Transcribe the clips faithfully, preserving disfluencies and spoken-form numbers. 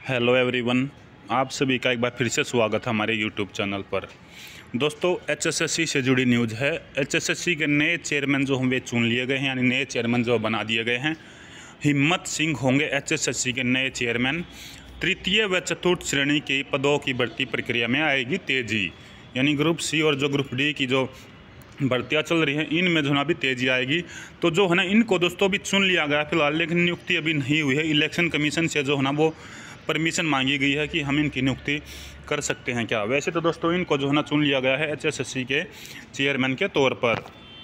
Hello everyone, आप सभी का एक बार फिर से स्वागत है हमारे यूट्यूब चैनल पर। दोस्तों, एचएसएससी से जुड़ी न्यूज़ है। एचएसएससी के नए चेयरमैन जो होंगे चुन लिए गए हैं, यानी नए चेयरमैन जो बना दिए गए हैं। हिम्मत सिंह होंगे एचएसएससी के नए चेयरमैन। तृतीय व चतुर्थ श्रेणी के पदों की भर्ती प्रक्रिया में आएगी तेज़ी, यानी ग्रुप सी और जो ग्रुप डी की जो भर्तियाँ चल रही हैं इनमें जो है ना अभी तेज़ी आएगी। तो जो है ना इनको दोस्तों अभी चुन लिया गया फिलहाल, लेकिन नियुक्ति अभी नहीं हुई है। इलेक्शन कमीशन से जो है ना वो परमिशन मांगी गई है कि हम इनकी नियुक्ति कर सकते हैं क्या। वैसे तो दोस्तों इनको जो है ना चुन लिया गया है एचएसएससी के चेयरमैन के तौर पर।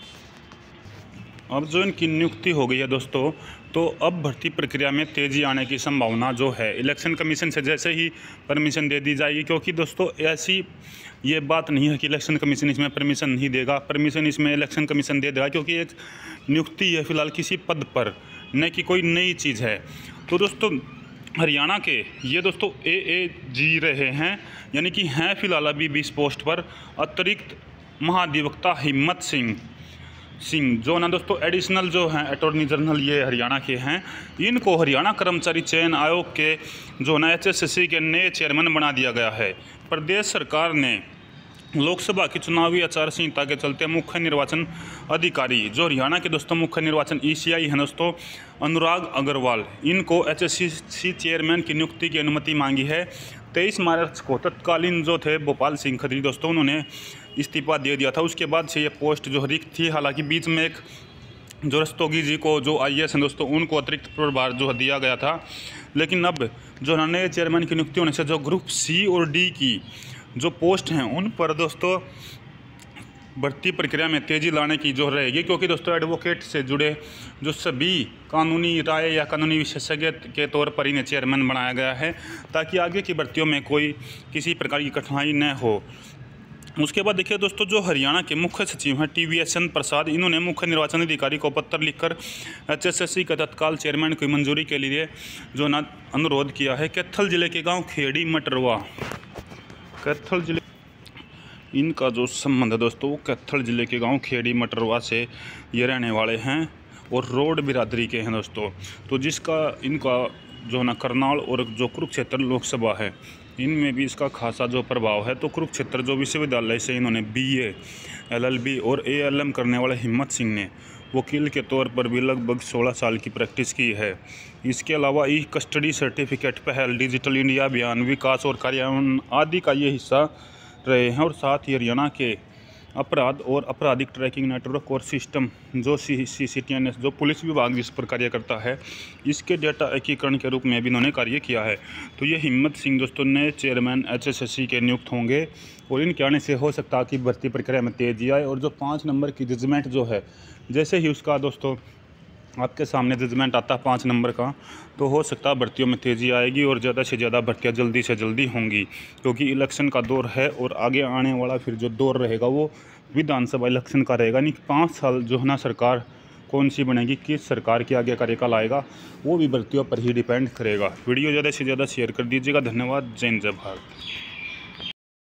अब जो इनकी नियुक्ति हो गई है दोस्तों, तो अब भर्ती प्रक्रिया में तेज़ी आने की संभावना जो है इलेक्शन कमीशन से जैसे ही परमिशन दे दी जाएगी, क्योंकि दोस्तों ऐसी ये बात नहीं है कि इलेक्शन कमीशन इसमें परमिशन नहीं देगा। परमिशन इसमें इलेक्शन कमीशन दे देगा, क्योंकि एक नियुक्ति है फिलहाल किसी पद पर, न कि कोई नई चीज़ है। तो दोस्तों हरियाणा के ये दोस्तों ए ए जी रहे हैं, यानी कि हैं फिलहाल अभी बीस पोस्ट पर। अतिरिक्त महाधिवक्ता हिम्मत सिंह सिंह जो ना दोस्तों एडिशनल जो हैं अटॉर्नी जनरल ये हरियाणा के हैं। इनको हरियाणा कर्मचारी चयन आयोग के जो ना एचएसएससी के नए चेयरमैन बना दिया गया है। प्रदेश सरकार ने लोकसभा की चुनावी आचार संहिता के चलते मुख्य निर्वाचन अधिकारी जो हरियाणा के दोस्तों मुख्य निर्वाचन ईसीआई हैं दोस्तों अनुराग अग्रवाल, इनको एचएसएससी चेयरमैन की नियुक्ति की अनुमति मांगी है। तेईस मार्च को तत्कालीन जो थे भोपाल सिंह खत्री दोस्तों उन्होंने इस्तीफा दे दिया था। उसके बाद से ये पोस्ट जो रिक्त थी। हालांकि बीच में एक जो रस्तोगी जी को जो आई ए एस हैं दोस्तों उनको अतिरिक्त प्रभार जो दिया गया था, लेकिन अब जो नए चेयरमैन की नियुक्ति होने से जो ग्रुप सी और डी की जो पोस्ट हैं उन पर दोस्तों भर्ती प्रक्रिया में तेज़ी लाने की जो रहेगी, क्योंकि दोस्तों एडवोकेट से जुड़े जो सभी कानूनी राय या कानूनी विशेषज्ञ के तौर पर इन्हें चेयरमैन बनाया गया है, ताकि आगे की भर्तियों में कोई किसी प्रकार की कठिनाई न हो। उसके बाद देखिए दोस्तों, जो हरियाणा के मुख्य सचिव हैं T V S N Prasad, इन्होंने मुख्य निर्वाचन अधिकारी को पत्र लिखकर एचएसएससी के तत्काल चेयरमैन की मंजूरी के लिए जो ना अनुरोध किया है। कैथल जिले के गाँव खेड़ी मटरवा, कैथल जिले इनका जो संबंध है दोस्तों वो कैथल जिले के गांव खेड़ी मटरवा से ये रहने वाले हैं और रोड बिरादरी के हैं दोस्तों। तो जिसका इनका जो ना करनाल और जो कुरुक्षेत्र लोकसभा है इनमें भी इसका खासा जो प्रभाव है। तो कुरुक्षेत्र जो विश्वविद्यालय से इन्होंने बीए, एलएलबी और एएलएम करने वाले हिम्मत सिंह ने वकील के तौर पर भी लगभग सोलह साल की प्रैक्टिस की है। इसके अलावा ई कस्टडी सर्टिफिकेट पहल, डिजिटल इंडिया अभियान, विकास और कार्यान्वयन आदि का ये हिस्सा रहे हैं। और साथ ही हरियाणा के अपराध और आपराधिक ट्रैकिंग नेटवर्क और सिस्टम जो C C C T N S जो पुलिस विभाग जिस पर कार्य करता है, इसके डेटा एकीकरण के रूप में भी इन्होंने कार्य किया है। तो ये हिम्मत सिंह दोस्तों नए चेयरमैन एचएसएससी के नियुक्त होंगे और इनके आने से हो सकता है कि भर्ती प्रक्रिया में तेज़ी आए। और जो पाँच नंबर की जजमेंट जो है, जैसे ही उसका दोस्तों आपके सामने जजमेंट आता है पाँच नंबर का, तो हो सकता है भर्तियों में तेज़ी आएगी और ज़्यादा से ज़्यादा भर्तियाँ जल्दी से जल्दी होंगी, क्योंकि इलेक्शन का दौर है और आगे आने वाला फिर जो दौर रहेगा वो विधानसभा इलेक्शन का रहेगा। नहीं पाँच साल जो है ना सरकार कौन सी बनेगी, किस सरकार के आगे कार्यकाल आएगा, वो भी भर्तियों पर ही डिपेंड करेगा। वीडियो ज़्यादा से ज़्यादा शेयर कर दीजिएगा। धन्यवाद। जय हिंद, जय भारत।